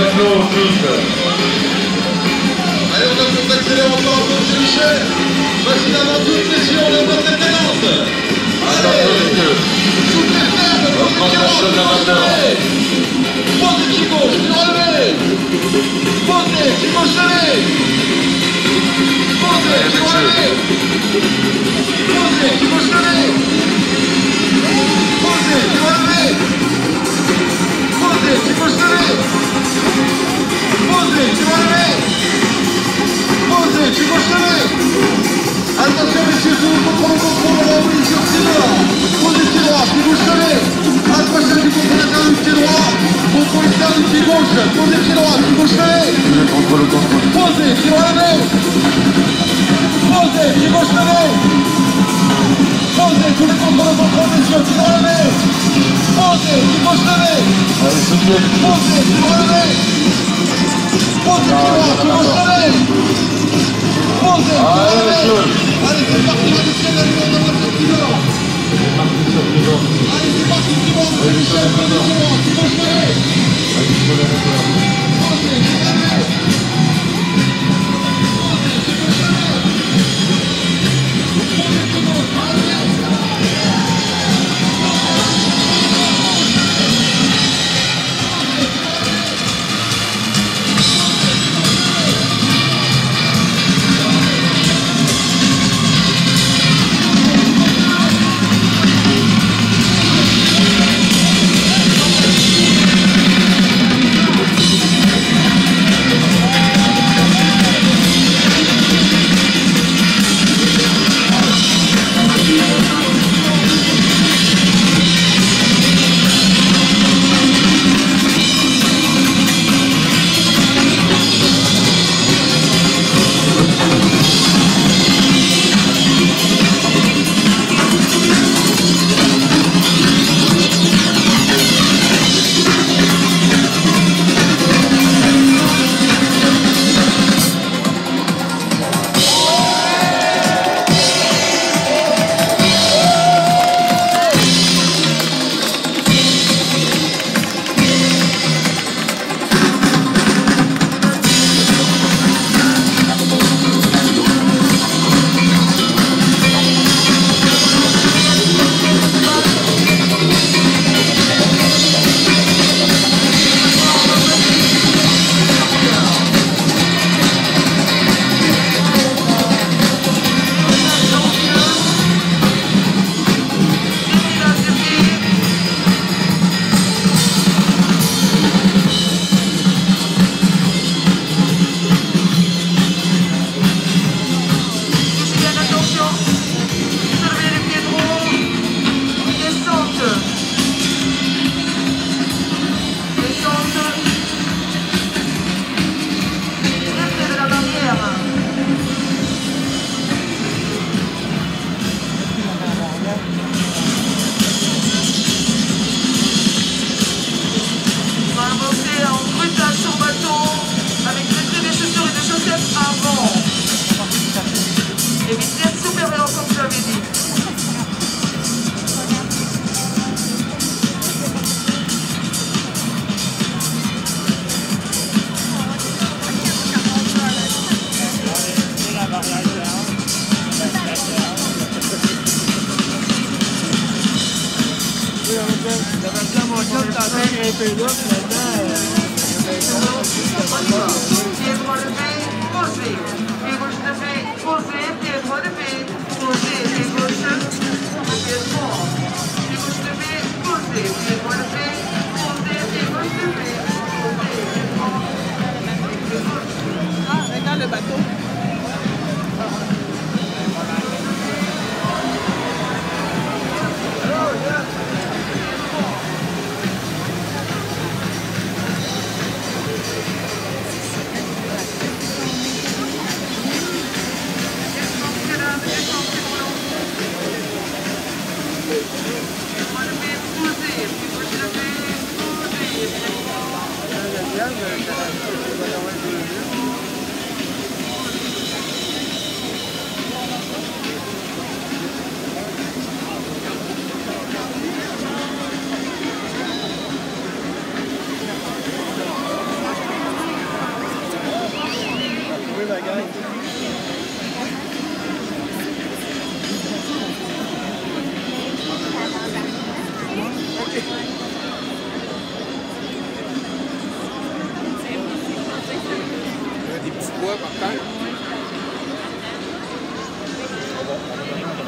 Techno tous. Allez, on a pour accélérer encore un peu, c'est Michel. Vas-y, avant toute pression, on voit cette cadence. Allez, toutes les fermes, posez qui gauche, puis relevez. Posez, qui gauche levé. Posez, qui relevez. Posez, qui gauche levé. Posez, qui relevez. Posez, qui gauche levé. Posez, qui relevez. Posez, qui gauche levé. Attention messieurs, tout le contrôle, oui, sur le pied droit. Posez pied droit, puis gauche levé. Attention du contrôle intérieur du pied droit. Contrôle externe du pied gauche. Posez pied droit, puis gauche levé. Contrôle. Posez, pied droit levé. Posez, pied gauche levé. Posez, tous les contrôles, messieurs, pied droit levé. Posez, pied gauche levé. Allez, soutenez. Posez, pied droit levé. Posez, pied droit, pied gauche levé. Posez, pied droit levé. Allez, c'est parti, Michel, la numéro de votre pilote. Allez, c'est parti, Simon, Michel, qui gauche levé. Posez, pied droit levé. Pied droit levé, posé. Pied gauche levé, posé. Pied droit levé, posé. Pied gauche, pied droit. Pied gauche levé, posé. Pied droit levé, posé. Pied gauche levé, posé. Pied droit. Pied gauche. Ah, regarde le bateau.